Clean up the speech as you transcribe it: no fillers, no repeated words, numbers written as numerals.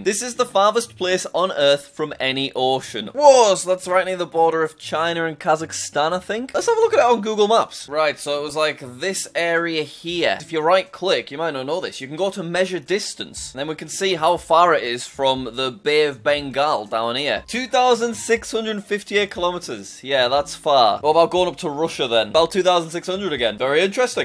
This is the farthest place on Earth from any ocean. Whoa, so that's right near the border of China and Kazakhstan, I think. Let's have a look at it on Google Maps. Right, so it was like this area here. If you right-click, you might not know this, you can go to measure distance, and then we can see how far it is from the Bay of Bengal down here. 2,658 kilometers. Yeah, that's far. What about going up to Russia then? About 2,600 again. Very interesting.